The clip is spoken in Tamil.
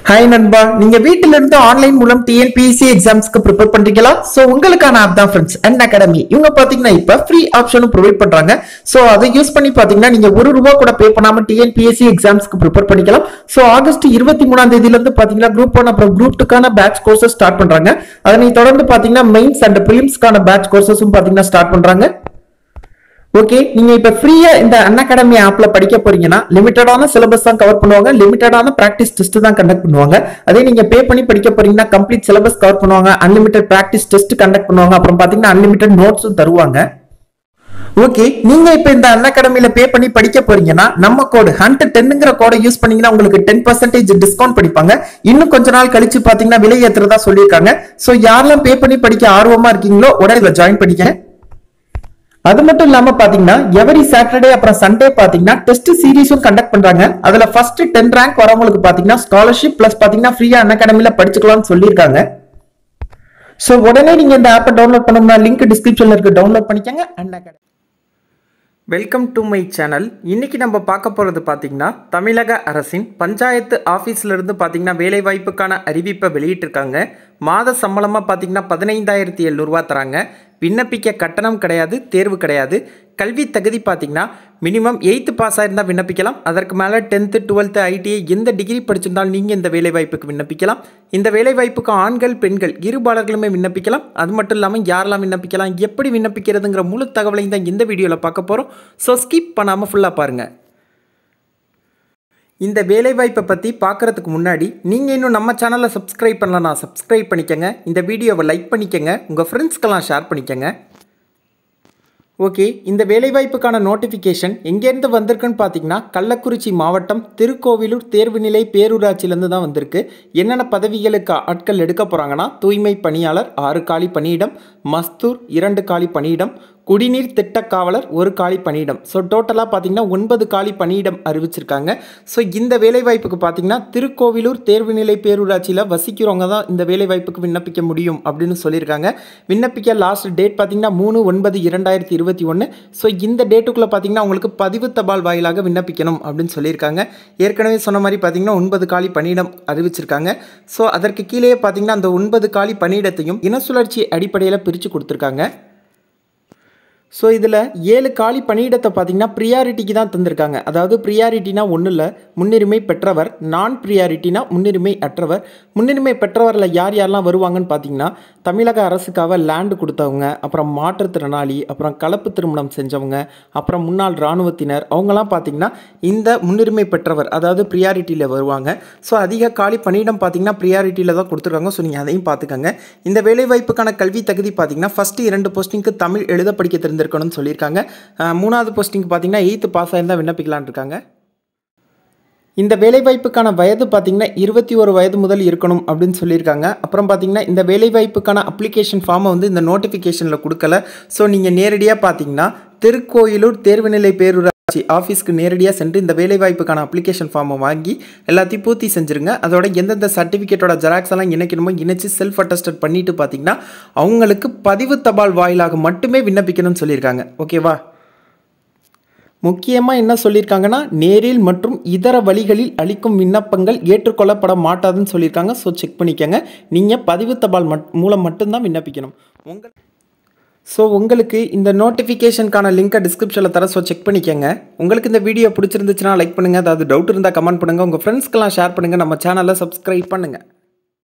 Hi நண்பா, நீங்க வீட்டில இருந்து ஆன்லைன் மூலம் TNPSC எக்ஸாம்ஸ்க்கு ப்ரிப்பேர் பண்றீங்களா? சோ உங்களுக்கான ஆப் தான் फ्रेंड्स Unacademy. இவங்க பாத்தீங்கன்னா இப்ப ஃப்ரீ ஆப்ஷனும் ப்ரொவைட் பண்றாங்க. சோ அதை யூஸ் பண்ணி பாத்தீங்கன்னா நீங்க ₹1 கூட பே பண்ணாம TNPSC எக்ஸாம்ஸ்க்கு ப்ரிப்பேர் பண்ணிக்கலாம். சோ ஆகஸ்ட் 23ஆம் தேதியில இருந்து பாத்தீங்கன்னா குரூப் 1 அப்புறம் குரூப் 2க்கான பேட்ச் கோர்சஸ் ஸ்டார்ட் பண்றாங்க. அதனை தொடர்ந்து பாத்தீங்கன்னா மெயின்ஸ் அண்ட் பிரிலிம்ஸ்க்கான பேட்ச் கோர்சஸும் பாத்தீங்கன்னா ஸ்டார்ட் பண்றாங்க. ஓகே, நீங்க இப்ப ஃப்ரீயா இந்த Unacademy ஆப்ல படிக்க போறீங்கன்னா லிமிட்டடான சிலபஸ் தான் கவர் பண்ணுவாங்க, லிமிட்டடான பிராக்டிஸ் டெஸ்ட் தான் கண்டக்ட் பண்ணுவாங்க. அதே நீங்க பே பண்ணி படிக்க போறீங்கன்னா கம்ப்ளீட் சிலபஸ் கவர் பண்ணுவாங்க, அன்லிமிட்டட் பிராக்டிஸ் டெஸ்ட் கண்டக்ட் பண்ணுவாங்க, அப்புறம் பாத்தீங்கன்னா அன்லிமிட்டட் நோட்ஸும் தருவாங்க. ஓகே, நீங்க இப்ப இந்த Unacademyல பே பண்ணி படிக்க போறீங்கன்னா நம்ம கோட் HUNT10ங்கற கோடை யூஸ் பண்ணீங்கன்னா உங்களுக்கு 10% டிஸ்கவுண்ட் படிப்பாங்க. இன்னும் கொஞ்ச நாள் கழிச்சு பாத்தீங்கன்னா விலை ஏத்துறதா சொல்லிருக்காங்க. சோ யாரெல்லாம் பே பண்ணி படிக்க ஆர்வமா இருக்கீங்களோ உடனே இதுல ஜாயின் பண்ணிக்கங்க. அது மட்டும் இல்லாம பாத்தீங்கன்னா எவரி சாட்டர்டே அப்புறம் சண்டே பாத்தீங்கன்னா டெஸ்ட் சீரிஸும் கண்டக்ட் பண்றாங்க. அதுல ஃபர்ஸ்ட் 10 ரேங்க் வரவங்களுக்கு பாத்தீங்கன்னா ஸ்காலர்ஷிப் பிளஸ் பாத்தீங்கன்னா ஃப்ரீயா Unacademyல படிச்சுக்கலாம்னு சொல்லிருக்காங்க. சோ உடனே நீங்க இந்த ஆப்பை டவுன்லோட் பண்ணனும்னா லிங்க் டிஸ்கிரிப்ஷன்ல இருக்கு, டவுன்லோட் பண்ணிக்கங்க. Unacademy. Welcome to my channel. இன்னைக்கு நம்ம பார்க்க போறது பாத்தீங்கன்னா தமிழக அரசின் பஞ்சாயத்து ஆபீஸ்ல இருந்து பாத்தீங்கன்னா வேலை வாய்ப்புக்கான அறிவிப்பை வெளியிட்டிருக்காங்க. மாத சம்பளமா பாத்தீங்கன்னா 15,700 தராங்க. விண்ணப்பிக்க கட்டணம் கிடையாது, தேர்வு கிடையாது. கல்வி தகுதி பார்த்தீங்கன்னா மினிமம் 8th பாஸ் ஆயிருந்தா விண்ணப்பிக்கலாம். அதற்கு மேலே 10th 12th ITI எந்த டிகிரி படிச்சிருந்தாலும் நீங்கள் இந்த வேலைவாய்ப்புக்கு விண்ணப்பிக்கலாம். இந்த வேலைவாய்ப்புக்கு ஆண்கள் பெண்கள் இருபாலர்களுமே விண்ணப்பிக்கலாம். அது மட்டும் இல்லாமல் யாரெல்லாம் விண்ணப்பிக்கலாம், எப்படி விண்ணப்பிக்கிறதுங்கிற முழு தகவலையும் தான் இந்த வீடியோவில் பார்க்க போகிறோம். ஸோ ஸ்கிப் பண்ணாமல் ஃபுல்லாக பாருங்கள். இந்த வேலைவாய்ப்பை பற்றி பார்க்குறதுக்கு முன்னாடி நீங்கள் இன்னும் நம்ம சேனலை சப்ஸ்கிரைப் பண்ணலன்னா சப்ஸ்கிரைப் பண்ணிக்கங்க. இந்த வீடியோவை லைக் பண்ணிக்கங்க, உங்கள் ஃப்ரெண்ட்ஸ்க்கெல்லாம் ஷேர் பண்ணிக்கங்க. ஓகே, இந்த வேலைவாய்ப்புக்கான நோட்டிஃபிகேஷன் எங்கேருந்து வந்திருக்குன்னு பார்த்தீங்கன்னா கள்ளக்குறிச்சி மாவட்டம் திருக்கோவிலூர் தேர்வுநிலை பேரூராட்சியிலேருந்து தான் வந்திருக்கு. என்னென்ன பதவிகளுக்கு ஆட்கள் எடுக்க போகிறாங்கன்னா தூய்மை பணியாளர் 6 காலி பணியிடம், மஸ்தூர் 2 காலி பணியிடம், குடிநீர் திட்ட காவலர் 1 காலி பணியிடம். ஸோ டோட்டலாக பார்த்தீங்கன்னா 9 காலி பணியிடம் அறிவிச்சிருக்காங்க. ஸோ இந்த வேலைவாய்ப்புக்கு பார்த்தீங்கன்னா திருக்கோவிலூர் தேர்வுநிலை பேரூராட்சியில் வசிக்கிறவங்க தான் இந்த வேலைவாய்ப்புக்கு விண்ணப்பிக்க முடியும் அப்படின்னு சொல்லியிருக்காங்க. விண்ணப்பிக்க லாஸ்ட் டேட் பார்த்தீங்கன்னா 3/9/2021. ஸோ இந்த டேட்டுக்குள்ளே பார்த்தீங்கன்னா உங்களுக்கு பதிவு தபால் வாயிலாக விண்ணப்பிக்கணும் அப்படின்னு சொல்லியிருக்காங்க. ஏற்கனவே சொன்ன மாதிரி பார்த்தீங்கன்னா 9 காலி பணியிடம் அறிவிச்சிருக்காங்க. ஸோ அதற்கு கீழே பார்த்தீங்கன்னா அந்த 9 காலி பணியிடத்தையும் இனசுழற்சி அடிப்படையில் பிரித்து கொடுத்துருக்காங்க. ஸோ இதில் 7 காலி பணியிடத்தை பார்த்தீங்கன்னா ப்ரியாரிட்டிக்கு தான் தந்திருக்காங்க. அதாவது ப்ரியாரிட்டினா ஒன்றும் இல்லை, முன்னுரிமை பெற்றவர். நான் ப்ரியாரிட்டினா முன்னுரிமை அற்றவர். முன்னுரிமை பெற்றவரில் யார் யாரெல்லாம் வருவாங்கன்னு பார்த்தீங்கன்னா தமிழக அரசுக்காக லேண்டு கொடுத்தவங்க, அப்புறம் மாற்றுத்திறனாளி, அப்புறம் கலப்பு திருமணம் செஞ்சவங்க, அப்புறம் முன்னாள் இராணுவத்தினர், அவங்களாம் பார்த்தீங்கன்னா இந்த முன்னுரிமை பெற்றவர் அதாவது ப்ரியாரிட்டியில் வருவாங்க. ஸோ அதிக காலி பணியிடம் பார்த்தீங்கன்னா ப்ரியாரிட்டியில் தான் கொடுத்துருக்காங்க. ஸோ நீங்கள் அதையும் பார்த்துக்கங்க. இந்த வேலைவாய்ப்புக்கான கல்வி தகுதி பார்த்தீங்கன்னா ஃபஸ்ட்டு 2 போஸ்டிங்க்கு தமிழ் எழுத படிக்க தெரிஞ்சிருக்கணும்னு சொல்லியிருக்காங்க. 3வது போஸ்டிங் பார்த்தீங்கன்னா 8th பாஸ் ஆயிருந்தால் விண்ணப்பிக்கலான்னு இருக்காங்க. இந்த வேலைவாய்ப்புக்கான வயது பார்த்தீங்கன்னா 21 வயது முதல் இருக்கணும் அப்படின்னு சொல்லியிருக்காங்க. அப்புறம் பார்த்தீங்கன்னா இந்த வேலைவாய்ப்புக்கான அப்ளிகேஷன் ஃபார்மை வந்து இந்த நோட்டிஃபிகேஷனில் கொடுக்கல. ஸோ நீங்கள் நேரடியாக பார்த்தீங்கன்னா திருக்கோயிலூர் தேர்வுநிலை பேரூராட்சி ஆஃபீஸ்க்கு நேரடியாக சென்று இந்த வேலைவாய்ப்புக்கான அப்ளிகேஷன் ஃபார்மை வாங்கி எல்லாத்தையும் பூர்த்தி செஞ்சுருங்க. அதோட எந்தெந்த சர்டிஃபிகேட்டோட ஜெராக்ஸ் எல்லாம் இணைக்கணுமோ இணைச்சி செல்ஃப் அட்டஸ்டட் பண்ணிட்டு பார்த்தீங்கன்னா அவங்களுக்கு பதிவு தபால் வாயிலாக மட்டுமே விண்ணப்பிக்கணும்னு சொல்லியிருக்காங்க. ஓகேவா? முக்கியமாக என்ன சொல்லியிருக்காங்கன்னா நேரில் மற்றும் இதர வழிகளில் அளிக்கும் விண்ணப்பங்கள் ஏற்றுக்கொள்ளப்பட மாட்டாதுன்னு சொல்லியிருக்காங்க. ஸோ செக் பண்ணிக்கங்க. நீங்கள் பதிவு தபால் மூலம் மட்டும்தான் விண்ணப்பிக்கணும். உங்களுக்கு இந்த நோட்டிஃபிகேஷனுக்கான லிங்கை டிஸ்கிரிப்ஷனில் தர. ஸோ செக் பண்ணிக்கங்க. உங்களுக்கு இந்த வீடியோ பிடிச்சிருந்துச்சுன்னா லைக் பண்ணுங்கள், அதாவது டவுட் இருந்தால் கமெண்ட் பண்ணுங்கள், உங்கள் ஃப்ரெண்ட்ஸ்க்கெல்லாம் ஷேர் பண்ணுங்கள், நம்ம சேனலை சப்ஸ்கிரைப் பண்ணுங்கள்.